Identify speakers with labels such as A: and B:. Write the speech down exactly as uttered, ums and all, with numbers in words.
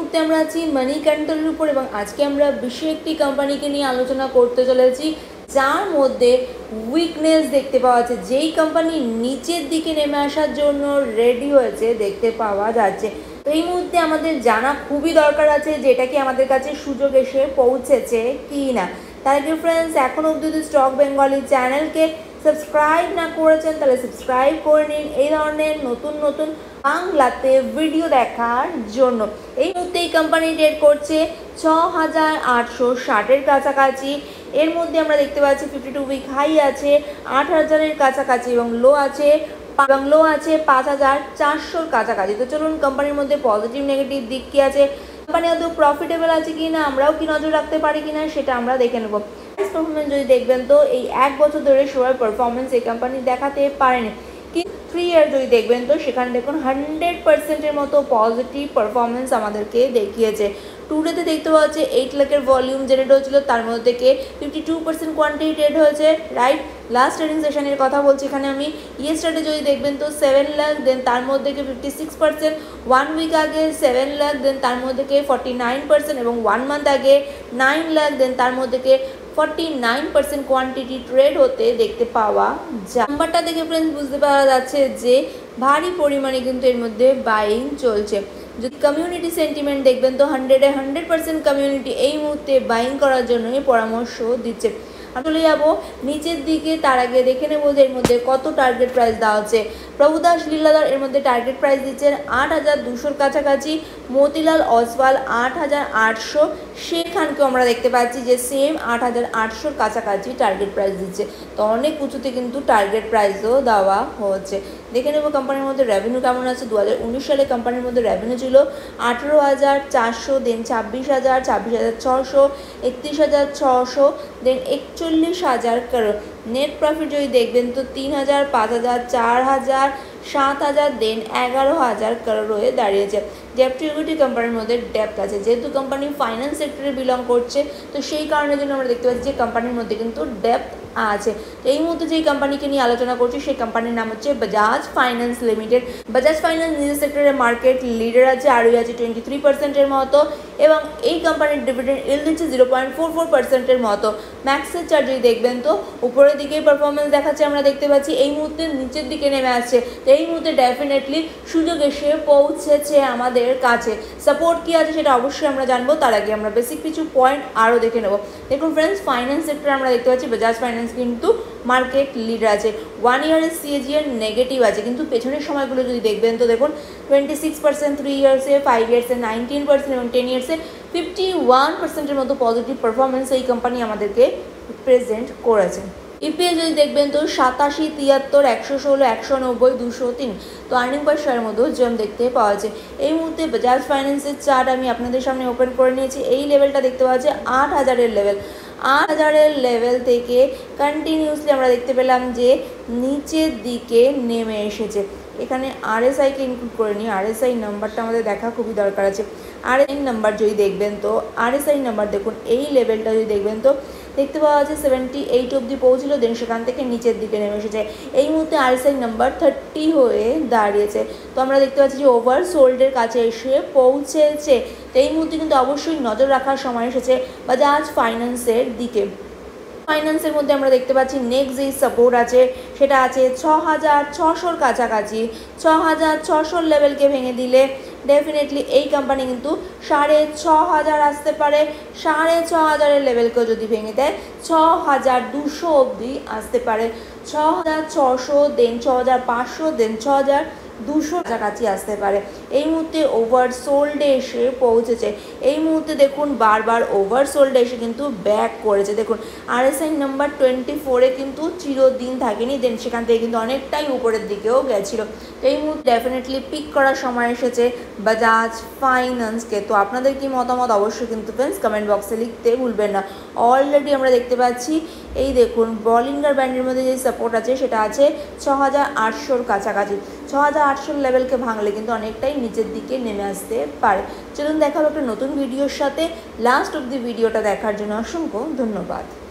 A: মুহূর্তে আমরা আছি মানি ক্যান্ডেলের উপর এবং আজকে আমরা বিশেষ একটি কোম্পানিকে নিয়ে আলোচনা করতে চলেছি যার মধ্যে উইকনেস দেখতে পাওয়া যাচ্ছে, যেই কোম্পানি নিচের দিকে নেমে আসার জন্য রেডি হয়েছে দেখতে পাওয়া যাচ্ছে। তো এই মুহূর্তে আমাদের জানা খুবই দরকার আছে যেটা কি আমাদের কাছে সুযোগ এসে পৌঁছেছে কি না। তার আগে ফ্রেন্ডস, এখনও অবধি যদি স্টক বেঙ্গলি চ্যানেলকে সাবস্ক্রাইব না করেছেন তাহলে সাবস্ক্রাইব করে নিন এই ধরনের নতুন নতুন বাংলাতে ভিডিও দেখার জন্য। এই মুহূর্তে এই কোম্পানি ট্রেড করছে ছ হাজার আটশো ষাটের কাছাকাছি। এর মধ্যে আমরা দেখতে পাচ্ছি ফিফটি টু উইক হাই আছে আট হাজারের কাছাকাছি এবং লো আছে এবং লো আছে পাঁচ হাজার চারশোর কাছাকাছি। তো চলুন কোম্পানির মধ্যে পজিটিভ নেগেটিভ দিক কী আছে, কোম্পানি আদৌ প্রফিটেবল আছে কি না, আমরাও কি নজর রাখতে পারি কিনা সেটা আমরা দেখে নেব। পারফরমেন্স যদি দেখবেন তো এই এক বছর ধরে সবার পারফরমেন্স এই কোম্পানি দেখাতে পারেনি, কিন্তু থ্রি ইয়ার যদি দেখবেন তো সেখানে দেখুন হান্ড্রেড পার্সেন্টের মতো পজিটিভ পারফরমেন্স আমাদেরকে দেখিয়েছে। টুডেতে দেখতে পাওয়া যাচ্ছে এইট লাখের ভলিউম জেনারেট হয়েছিল, তার মধ্যে থেকে fifty two percent quantity trade হয়েছে, রাইট। লাস্ট ট্রেডিং সেশনের কথা বলছি এখানে আমি। ইয়েস্টারডে যদি দেখবেন তো সেভেন লাখ, দেন তার মধ্যে থেকে fifty six percent, one week আগে সেভেন লাখ, দেন তার মধ্যে থেকে ফর্টি নাইন পার্সেন্ট এবং ওয়ান মান্থ আগে নাইন লাখ, দেন তার মধ্যে থেকে forty nine percent quantity trade হতে দেখতে পাওয়া যায়। নাম্বারটা দেখে ফ্রেন্ডস বুঝতে পারা যাচ্ছে যে ভারী পরিমাণে কিন্তু এর মধ্যে বাইং চলছে। যদি কমিউনিটি সেন্টিমেন্ট দেখবেন তো হান্ড্রেডে হান্ড্রেড পার্সেন্ট কমিউনিটি এই মুহূর্তে বাইং করার জন্যই পরামর্শ দিচ্ছে। চলে যাবো নিচের দিকে, তার আগে দেখে নেবো যে এর মধ্যে কত টার্গেট প্রাইস দেওয়া হচ্ছে। প্রভুদাস লীলাধর এর মধ্যে টার্গেট প্রাইস দিচ্ছেন আট হাজার দুশোর কাছাকাছি, মতিলাল অসওয়াল আট হাজার আটশো, সেখানকেও আমরা দেখতে পাচ্ছি যে সেম আট হাজার আটশোর কাছাকাছি টার্গেট প্রাইস দিচ্ছে। তো অনেক উঁচুতে কিন্তু টার্গেট প্রাইসও দেওয়া হচ্ছে। দেখে নেব কোম্পানির মধ্যে রেভিনিউ কেমন আছে। দু হাজার উনিশ সালে কোম্পানির মধ্যে রেভিনিউ ছিল আঠেরো হাজার চারশো, দেন ছাব্বিশ হাজার, ছাব্বিশ হাজার ছশো, একত্রিশ হাজার ছশো, দেন একচল্লিশ হাজার কারো। নেট প্রফিট যদি দেখবেন তো তিন হাজার, পাঁচ হাজার, চার হাজার, সাত হাজার, দেন এগারো হাজার কারোর হয়ে দাঁড়িয়েছে। ডেপ্ট ইকুইটি কোম্পানির মধ্যে ডেপ্ট আছে, যেহেতু কোম্পানি ফাইন্যান্স সেক্টরে বিলং করছে তো সেই কারণের জন্য আমরা দেখতে পাচ্ছি যে কোম্পানির মধ্যে কিন্তু ডেপ্ট আছে। তো এই মুহূর্তে যেই কোম্পানিকে নিয়ে আলোচনা করছি সেই কোম্পানির নাম হচ্ছে Bajaj finance limited. Bajaj finance নিজের সেক্টরের মার্কেট লিডার আছে, আরও আছে টোয়েন্টি থ্রি পার্সেন্টের মতো এবং এই কোম্পানির ডিভিডেন্ড ইল্ড দিচ্ছে জিরো পয়েন্ট ফোর ফোর পার্সেন্টের মতো। ম্যাক্সের চার্ট যদি দেখবেন তো উপরের দিকেই পারফরমেন্স দেখাচ্ছে, আমরা দেখতে পাচ্ছি এই মুহূর্তে নিচের দিকে নেমে আসছে। তো এই মুহূর্তে ডেফিনেটলি সুযোগ এসে পৌঁছেছে আমাদের কাছে। সাপোর্ট কী আছে সেটা অবশ্যই আমরা জানবো, তার আগে আমরা বেসিক কিছু পয়েন্ট আরও দেখে নেব। দেখুন ফ্রেন্ডস, ফাইন্যান্স সেক্টরে আমরা দেখতে পাচ্ছি বাজাজ ফাইন্যান্স কিন্তু মার্কেট লিডার আছে। ওয়ান ইয়ারের সিএজিআর নেগেটিভ আছে, কিন্তু পেছনের সময়গুলো যদি দেখবেন তো দেখুন টোয়েন্টি সিক্স পার্সেন্ট থ্রি ইয়ার্সে, ফাইভ ইয়ার্সে নাইনটিন পার্সেন্ট এবং টেন ইয়ার্সে ফিফটি ওয়ান পার্সেন্টের মতো পজিটিভ পারফরমেন্স এই কোম্পানি আমাদেরকে প্রেজেন্ট করেছে। ইপিএস যদি দেখবেন তো সাতাশি, তিয়াত্তর, একশো ষোলো, একশো নব্বই, দুশো তিন। তো আর্নিং পার শেয়ারের মধ্যেও জম দেখতে পাওয়া যায়। এই মুহূর্তে বাজাজ ফাইন্যান্সের চার্ট আমি আপনাদের সামনে ওপেন করে নিয়েছি। এই লেভেলটা দেখতে পাওয়া যায় আট হাজারের লেভেল। আট হাজারের লেভেল থেকে কন্টিনিউসলি আমরা দেখতে পেলাম যে নিচের দিকে নেমে এসেছে। এখানে আরএসআইকে ইনক্লুড করে নিই, আরএসআই নাম্বারটা আমাদের দেখা খুবই দরকার আছে। আরএসআই নাম্বার যদি দেখবেন তো আরএসআই নাম্বার দেখুন এই লেভেলটা যদি দেখবেন তো দেখতে পাওয়া যাচ্ছে সেভেন্টি এইট অবধি পৌঁছিল, দেন সেখান থেকে নিচের দিকে নেমে এসেছে। এই মুহূর্তে আরএসআই নাম্বার থার্টি হয়ে দাঁড়িয়েছে। তো আমরা দেখতে পাচ্ছি যে ওভার সোল্ডের কাছে এসে পৌঁছেছে। তো এই মুহূর্তে কিন্তু অবশ্যই নজর রাখার সময় এসেছে বাজাজ ফাইন্যান্সের দিকে। ফাইন্যান্সের মধ্যে আমরা দেখতে পাচ্ছি নেক্সট যেই সাপোর্ট আছে সেটা আছে ছ হাজার ছশোর কাছাকাছি। ছ হাজার ছশোর লেভেলকে ভেঙে দিলে ডেফিনেটলি এই কোম্পানি কিন্তু সাড়ে ছ হাজার আসতে পারে। সাড়ে ছ হাজারের লেভেলকেও যদি ভেঙে দেয় ছ হাজার দুশো অবধি আসতে পারে। ছ হাজার ছশো, দেন ছ হাজার পাঁচশো, দেন ছ হাজার দুশো কাছাকাছি আসতে পারে। এই মুহূর্তে ওভার সোল্ডে এসে পৌঁছেছে। এই মুহূর্তে দেখুন বারবার ওভার সোল্ডে এসে কিন্তু ব্যাক করেছে। দেখুন আরএসআই নাম্বার টোয়েন্টি ফোরে কিন্তু চিরদিন থাকেনি, দেন সেখান থেকে কিন্তু অনেকটাই উপরের দিকেও গেছিলো। তো এই মুহূর্তে ডেফিনেটলি পিক করার সময় এসেছে বাজাজ ফাইন্যান্সকে। তো আপনাদের কি মতামত অবশ্যই কিন্তু ফ্রেন্ডস কমেন্ট বক্সে লিখতে ভুলবেন না। অলরেডি আমরা দেখতে পাচ্ছি এই দেখুন বলিঙ্গার ব্যান্ডের মধ্যে যে সাপোর্ট আছে সেটা আছে ছ হাজার আটশোর কাছাকাছি। ছ হাজার আটশোর লেভেলকে ভাঙলে কিন্তু অনেকটাই নিচের দিকে নেমে আসতে পারে। চলুন দেখা হবে একটা নতুন ভিডিওর সাথে। লাস্ট অব দি ভিডিওটা দেখার জন্য অসংখ্য ধন্যবাদ।